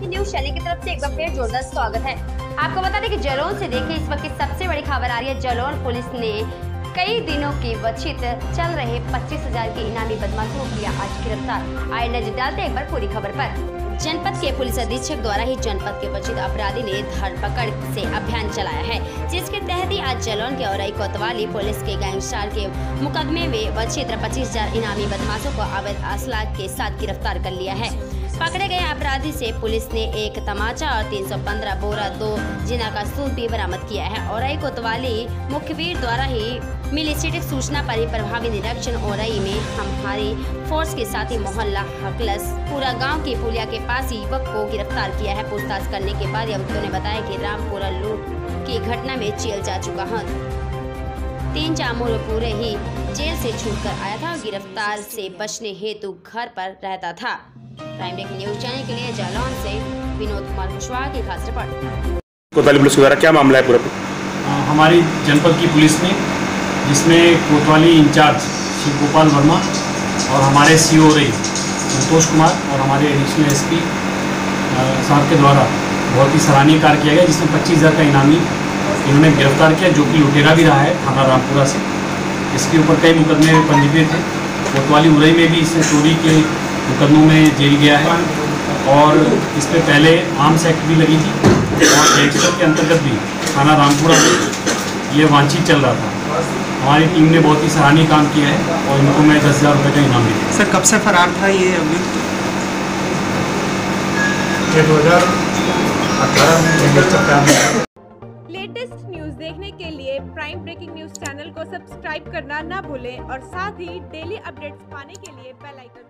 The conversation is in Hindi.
ब्रेकिंग न्यूज चैनल की तरफ से एक बार फिर जोरदार स्वागत है। आपको बता दें कि जालौन से देखिए इस वक्त की सबसे बड़ी खबर आ रही है। जालौन पुलिस ने कई दिनों के वंचित चल रहे 25,000 के इनामी बदमाशों को किया आज गिरफ्तार। आइए नजर डालते एक बार पूरी खबर पर। जनपद के पुलिस अधीक्षक द्वारा ही जनपद के वंचित अपराधी ने धरपकड़ से अभियान चलाया है, जिसके तहत ही आज जालौन के औरई कोतवाली पुलिस के गैंगस्टर के मुकदमे में वंचित 25,000 इनामी बदमाशों को अवैध असला के साथ गिरफ्तार कर लिया है। पकड़े गए अपराधी से पुलिस ने एक तमाचा और 315 बोरा 2 जिना का सूद भी बरामद किया है। औरई कोतवाली मुखबिर द्वारा ही मिली सटीक सूचना पर ही प्रभावी निरीक्षण औरई में हमारी फोर्स के साथ ही मोहल्ला हकलस पूरा गांव की पुलिया के पास युवक को गिरफ्तार किया है। पूछताछ करने के बाद युवकों ने बताया कि रामपुरा लूट की घटना में जेल जा चुका है। 3 जामुन पूरे ही जेल से छूटकर आया था और गिरफ्तार से बचने हेतु घर पर रहता था। प्राइम ब्रेकिंग न्यूज चैनल के लिए जालौन से विनोद कुमार कुशवाहा की खास रिपोर्ट। कोतवाली पुलिस द्वारा क्या मामला है पूरा? हमारी जनपद की पुलिस ने, जिसमें कोतवाली इंचार्ज शिव गोपाल वर्मा और हमारे सीओ रही संतोष कुमार और हमारे एडिशनल एसपी साहब के द्वारा बहुत ही सराहनीय कार्य किया गया, जिसमें 25,000 का इनामी इन्होंने गिरफ्तार किया, जो कि लुटेरा भी रहा है थाना रामपुरा से। इसके ऊपर कई मुकदमे पंजीकृत थे। कोतवाली उरई में भी इसने चोरी के मुकदमों में जेल गया है और इस पर पहले आर्म्स एक्ट भी लगी थी और गैंगस्टर के अंतर्गत भी थाना रामपुरा में ये वांछित चल रहा था। हमारी टीम ने बहुत ही सराहनीय काम किया है और इनको मैं 10,000 रुपये का इनाम दिया। सर कब से फरार था ये? अभी 2018 में। लेटेस्ट न्यूज देखने के लिए प्राइम ब्रेकिंग न्यूज चैनल को सब्सक्राइब करना ना भूलें और साथ ही डेली अपडेट्स पाने के लिए बेल आइकन